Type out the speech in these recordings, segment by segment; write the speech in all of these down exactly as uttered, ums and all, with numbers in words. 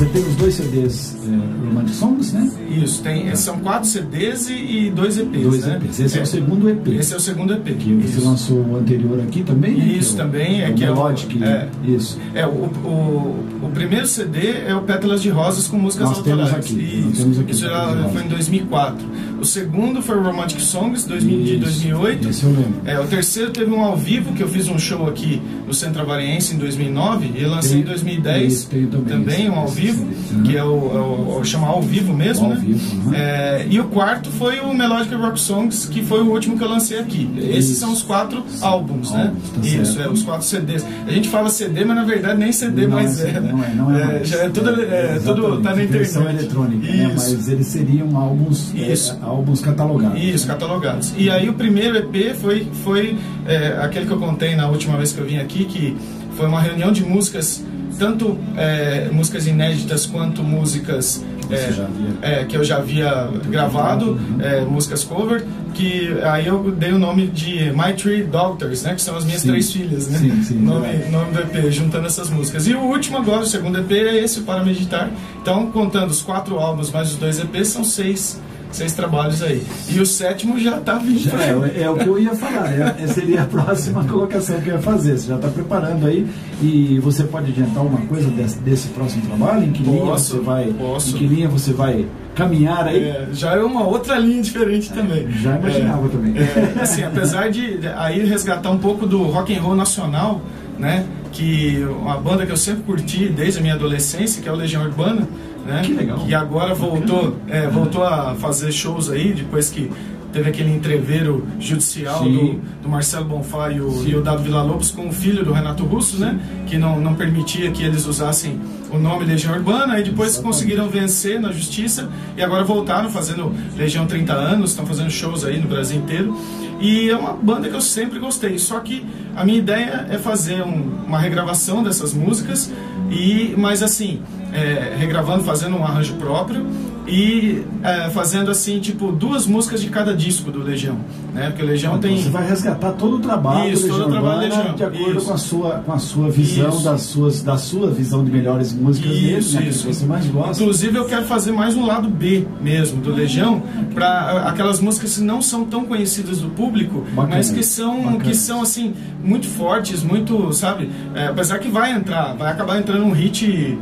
Você tem os dois C Ds é, Romantic Songs, né? Isso, tem, tá. São quatro C Ds e, e dois E Ps, dois né? E Ps. Esse é, é o segundo E P. Esse é o segundo E P. Que você isso. lançou o anterior aqui também, né? Isso, que é o, também. É, o que Melodic, é o, é, isso. É, o, o, o primeiro C D é o Pétalas de Rosas com músicas Nós autorais. Temos aqui, isso, nós temos aqui isso já foi em dois mil e quatro. O segundo foi o Romantic Songs, dois mil, de dois mil e oito. Esse eu lembro. É, o terceiro teve um ao vivo, que eu fiz um show aqui no Centro Avariense em dois mil e nove, e lancei tem, em dois mil e dez tem, tem também, também um ao vivo, uhum. que é o, o, o chama ao vivo mesmo, ao né? Vivo, uhum. É, e o quarto foi o Melodic Rock Songs, que foi o último que eu lancei aqui. Esses Isso. são os quatro álbuns, álbuns né? Tá Isso, certo. É, os quatro C Ds. A gente fala C D, mas na verdade nem C D não mais é, é, né? Não é, não é, é já é tudo, é, é, tudo tá na internet. Eletrônica, né? Mas eles seriam álbuns, Isso. É, álbuns catalogados. Isso, catalogados. E aí o primeiro E P foi, foi é, aquele que eu contei na última vez que eu vim aqui, que foi uma reunião de músicas, tanto é, músicas inéditas quanto músicas é, é, que eu já havia gravado, é, músicas cover, que aí eu dei o nome de My Three Daughters, né, que são as minhas sim. três filhas, né? Sim, sim, nome, nome do E P, juntando essas músicas. E o último agora, o segundo E P, é esse, Para Meditar. Então, contando os quatro álbuns mais os dois E Ps, são seis seis trabalhos aí. E o sétimo já está vindo. Já é, é o que eu ia falar, é, seria a próxima colocação que eu ia fazer. Você já está preparando aí e você pode adiantar uma coisa desse, desse próximo trabalho? Em que linha posso, você vai, posso. Em que linha você vai caminhar aí? É, já é uma outra linha diferente é, também. Já imaginava é, também. É, assim, apesar de aí resgatar um pouco do rock and roll nacional, né? Que uma banda que eu sempre curti desde a minha adolescência, que é o Legião Urbana, né? Que legal. E agora voltou, é, voltou a fazer shows aí, depois que teve aquele entreveiro judicial do, do Marcelo Bonfá e o, e o Dado Villa-Lobos com o filho do Renato Russo, né? Que não, não permitia que eles usassem o nome Legião Urbana, e depois Exatamente. conseguiram vencer na justiça e agora voltaram fazendo Legião trinta anos, estão fazendo shows aí no Brasil inteiro. E é uma banda que eu sempre gostei, só que a minha ideia é fazer um, uma regravação dessas músicas, e, mas assim, é, regravando, fazendo um arranjo próprio e é, fazendo assim, tipo, duas músicas de cada disco do Legião, né? Porque o Legião então, tem... Você vai resgatar todo o trabalho Isso, do Legião todo o trabalho Urbana, Legião. de acordo Isso. com a sua, com a sua visão, das suas, da sua visão de melhores músicas isso, dele, né? Isso. Que você mais gosta. Inclusive eu quero fazer mais um lado B mesmo do Legião, para aquelas músicas que não são tão conhecidas do público, Bacana. mas que são, que são assim, muito fortes, muito, sabe, é, apesar que vai entrar, vai acabar entrando um hit...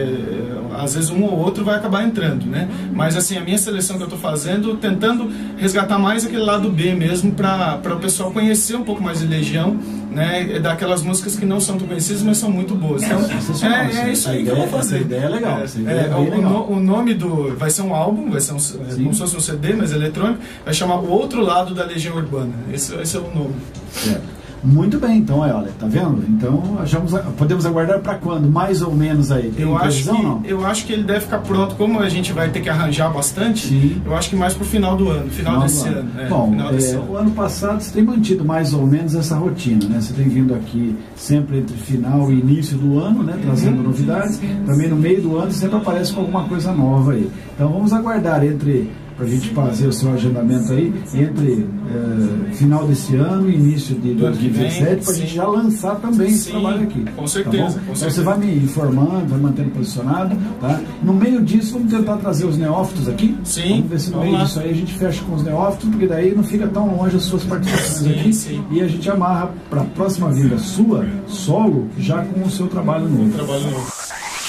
É, às vezes um ou outro vai acabar entrando, né? Mas assim, a minha seleção que eu estou fazendo, tentando resgatar mais aquele lado B mesmo, para o pessoal conhecer um pouco mais de Legião, né? Daquelas músicas que não são tão conhecidas, mas são muito boas. Então, é, é, é isso aí que eu vou fazer. Essa ideia é legal. Essa ideia é, é o, legal. o nome do... vai ser um álbum, vai ser um, como se fosse um C D, mas eletrônico, vai chamar O Outro Lado da Legião Urbana. Esse, esse é o nome. É. Muito bem, então, é, olha, tá vendo? Então, achamos, podemos aguardar para quando? Mais ou menos aí? Tem eu, acho que, não? eu acho que ele deve ficar pronto, como a gente vai ter que arranjar bastante, Sim. eu acho que mais pro final do ano, final, final desse ano. ano. É, Bom, final desse é, ano. o ano passado você tem mantido mais ou menos essa rotina, né? Você tem vindo aqui sempre entre final e início do ano, né? Trazendo uhum. novidades. Também no meio do ano sempre aparece com alguma coisa nova aí. Então vamos aguardar entre... para a gente fazer o seu agendamento aí, entre é, final desse ano e início de dois mil e dezessete, para a gente já lançar também sim, esse trabalho aqui. Com certeza. Tá com então certeza. Você vai me informando, vai mantendo posicionado, tá? No meio disso, vamos tentar trazer os neófitos aqui. Sim. Vamos ver se no meio lá. disso aí a gente fecha com os neófitos, porque daí não fica tão longe as suas participações sim, aqui. Sim. E a gente amarra para a próxima vinda sua, solo, já com o seu trabalho novo. Trabalho novo.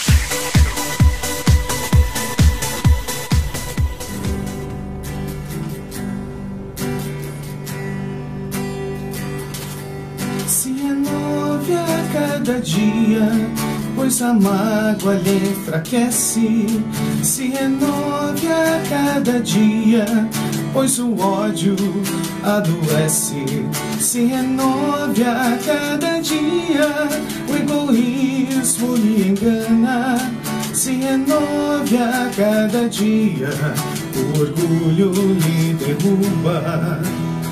Cada dia, pois a mágoa lhe enfraquece. Se renove a cada dia, pois o ódio adoece. Se renove a cada dia, o egoísmo lhe engana. Se renove a cada dia, o orgulho lhe derruba.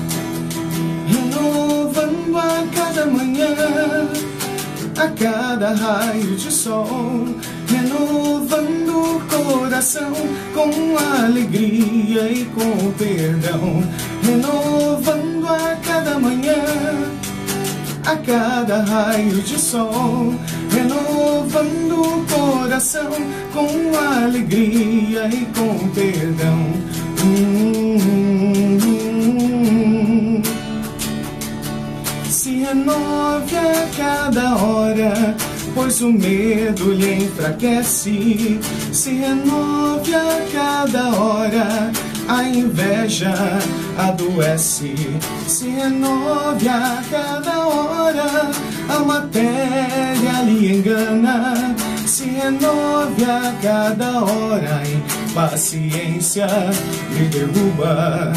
Renovando a cada manhã, a cada raio de sol, renovando o coração com alegria e com perdão, renovando a cada manhã, a cada raio de sol, renovando o coração com alegria e com perdão. Hum, hum, hum. Se renove a cada hora, pois o medo lhe enfraquece. Se renove a cada hora, a inveja adoece. Se renove a cada hora, a matéria lhe engana. Se renove a cada hora, a impaciência lhe derruba.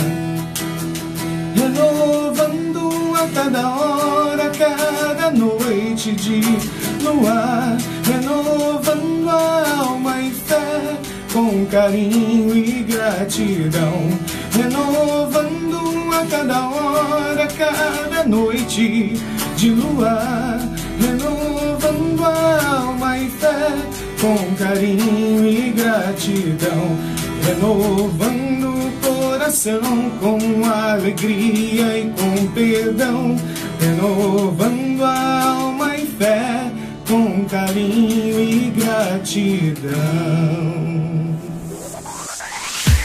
Renovando a cada hora, cada noite de luar, renovando a alma e fé com carinho e gratidão, renovando a cada hora, cada noite de luar, renovando a alma e fé com carinho e gratidão, renovando o coração com alegria e com perdão, renovando a alma e fé com carinho e gratidão.